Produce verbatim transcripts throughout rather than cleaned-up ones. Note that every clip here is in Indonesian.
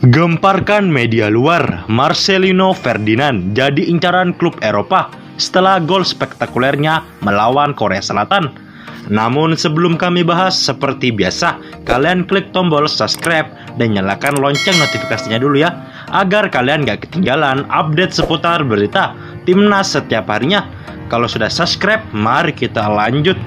Gemparkan media luar, Marcelino Ferdinand jadi incaran klub Eropa setelah gol spektakulernya melawan Korea Selatan. Namun sebelum kami bahas, seperti biasa, kalian klik tombol subscribe dan nyalakan lonceng notifikasinya dulu ya, agar kalian gak ketinggalan update seputar berita timnas setiap harinya. Kalau sudah subscribe, mari kita lanjut.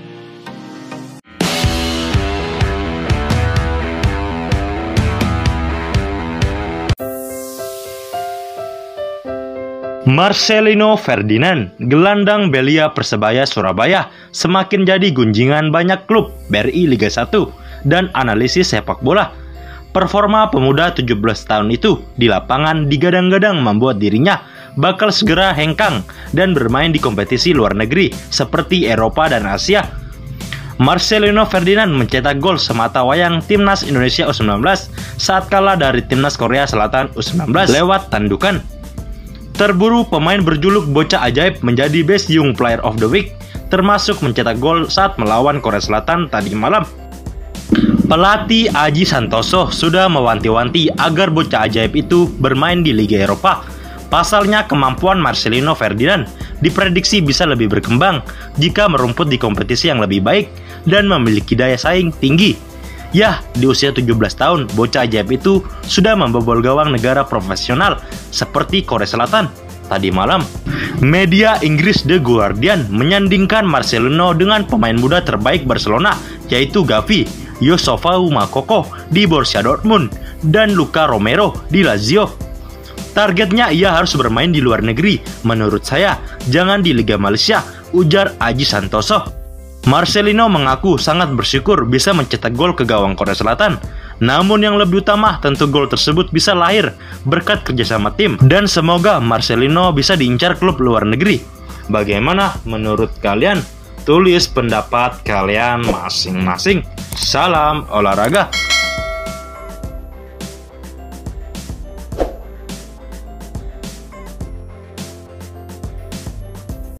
Marcelino Ferdinand, gelandang belia Persebaya Surabaya, semakin jadi gunjingan banyak klub, B R I Liga satu, dan analisis sepak bola. Performa pemuda tujuh belas tahun itu di lapangan digadang-gadang membuat dirinya bakal segera hengkang dan bermain di kompetisi luar negeri seperti Eropa dan Asia. Marcelino Ferdinand mencetak gol semata wayang timnas Indonesia U sembilan belas saat kalah dari timnas Korea Selatan U sembilan belas lewat tandukan. Terburu pemain berjuluk bocah ajaib menjadi Best Young Player of the Week, termasuk mencetak gol saat melawan Korea Selatan tadi malam. Pelatih Aji Santoso sudah mewanti-wanti agar bocah ajaib itu bermain di Liga Eropa. Pasalnya kemampuan Marcelino Ferdinand diprediksi bisa lebih berkembang jika merumput di kompetisi yang lebih baik dan memiliki daya saing tinggi. Yah, di usia tujuh belas tahun, bocah ajaib itu sudah membobol gawang negara profesional seperti Korea Selatan tadi malam. Media Inggris The Guardian menyandingkan Marcelino dengan pemain muda terbaik Barcelona, yaitu Gavi, Youssoufou Moukoko di Borussia Dortmund, dan Luka Romero di Lazio. Targetnya ia harus bermain di luar negeri, menurut saya, jangan di Liga Malaysia, ujar Aji Santoso. Marcelino mengaku sangat bersyukur bisa mencetak gol ke gawang Korea Selatan. Namun yang lebih utama tentu gol tersebut bisa lahir berkat kerjasama tim. Dan semoga Marcelino bisa diincar klub luar negeri. Bagaimana menurut kalian? Tulis pendapat kalian masing-masing. Salam olahraga.